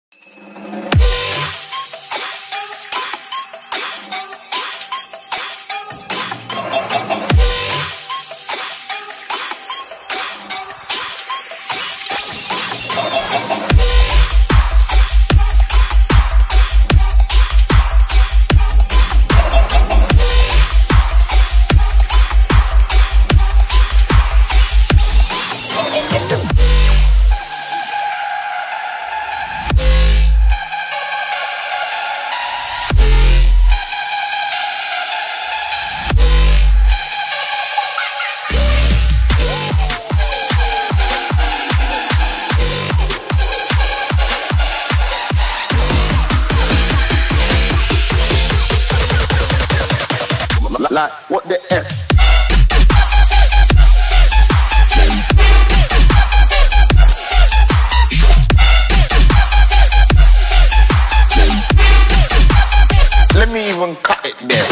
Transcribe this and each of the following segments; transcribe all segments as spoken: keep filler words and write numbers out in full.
Like, what the F? Let me even cut it there.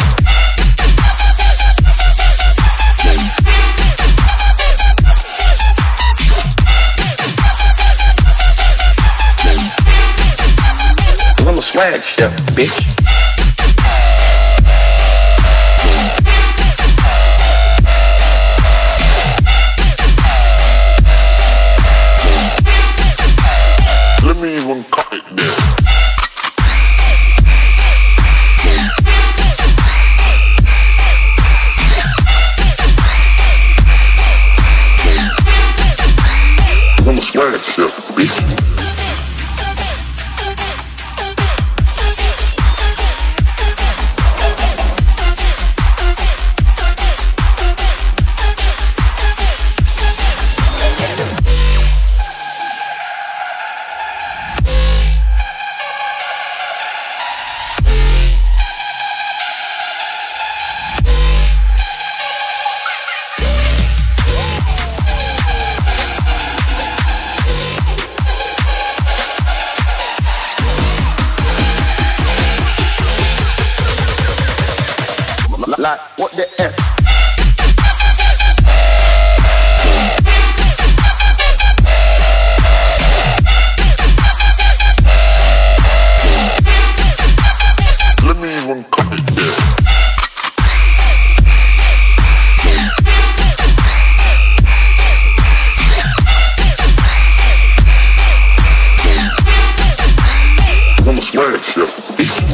I'm a swag chef, bitch. Let me even cut it there. I'm a swag chef, bitch. Like, what the F? Let me even cut it there. I'm a swag chef, bitch.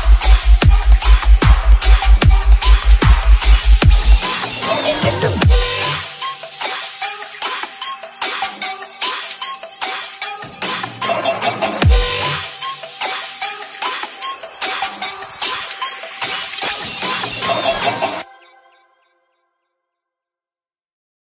Thank you.